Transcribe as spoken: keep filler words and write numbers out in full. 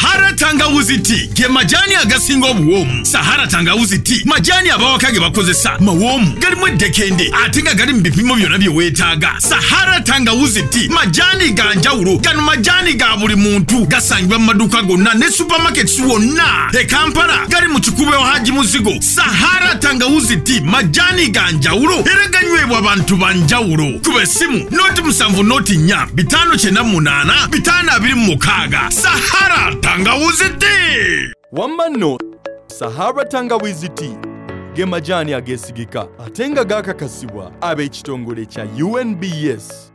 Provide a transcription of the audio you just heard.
Sahara Tangawizi Tea ge majani agasinga obuwoomu. Sahara Tangawizi Tea majani abawaka ge bakozesa mawoomu galimu eddekende ate nga gali mu bipimo byonna bye weetaaga. Sahara Tangawizi Tea majani ga njawulo, gano majani ga buli muntu, gasangibwa mu maduuka gonna ne supermarkets wonna e Kampala, gali mu kikube wa Haji Muzigo. Sahara Tangawizi Tea majani ga njawulo era ganywebwa abantu ba njawulo. Kuba essimu noti musanvu noti nnya bitano kyenda munaana bitano abiri mu mukaaga. Sahara Tangawizi Tea. Wamma nno Sahara Tangawizi Tea ge majani agesigika ate nga gaakakasibwa ab'ekitongole kya U N B S.